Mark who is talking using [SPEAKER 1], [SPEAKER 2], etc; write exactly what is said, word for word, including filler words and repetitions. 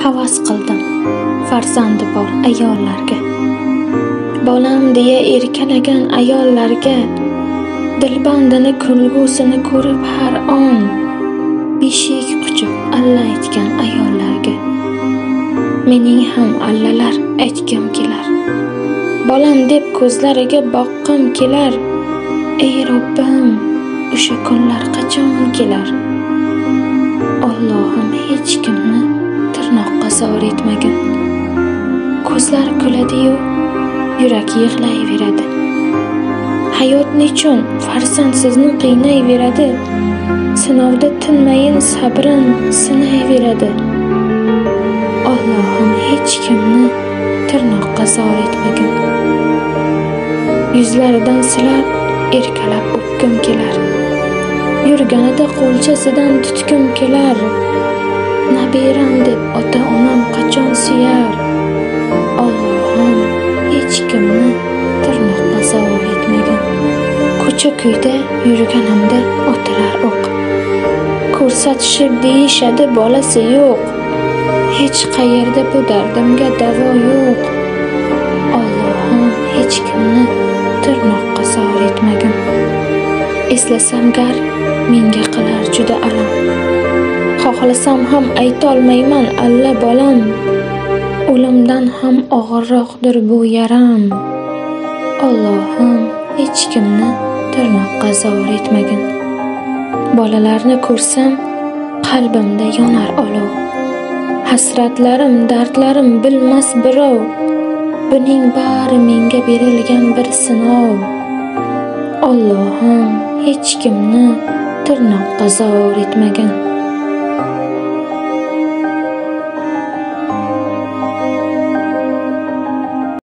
[SPEAKER 1] havas qildim farzandi bor ayollarga. Bolam deya erkalagan ayollarga, dilbandini kulgusini ko'rib har on beshik quchib alla aytgan ayollarga. Mening ham allalar aytgim kelar. Bolam deb ko'zlariga boqqim kelar. Ey Robbim, o'sha kunlar qachon kelar? Allohim hech kimni tirnoqqa zor etmagin. Ko'zlar kuladi-yu, yurak yig'layveradi. Hayot nechun farzand sizni qiynayveradi? Sinovda tinmayin sabrin sinayveradi. Allohim hech kimni tirnoqqa zor etmagin. Yuzlaridan silab, erkalab o'pkim kelar. Yurganida qo'lchasidan tutkim kelar. Nabiram deb ota-onam qachon suyar? Allohim hech kimni tirnoqqa zor etmagin. Ko'cha-ko'yda yurganimda otalar o'q. Ko'rsatishib deyishadi bolasi yo'q. Hech qayerda bu dardimga davo yo'q. Allohim hech kimni tirnoqqa zor etmagin. Eslasam gar menga qilar juda alam. Xohlasam ham aytolmayman alla bolam. O'limdan ham og'irroqdir bu yaram. Allohim hech kimni tirnoqqa zor etmagin. Bolalarni ko'rsam qalbimda yonar olov. Hasratlarim, dardlarim bilmas birov. Buning bari menga berilgan bir sinov. Allohim hech kimni tirnoqqa zor etmagin.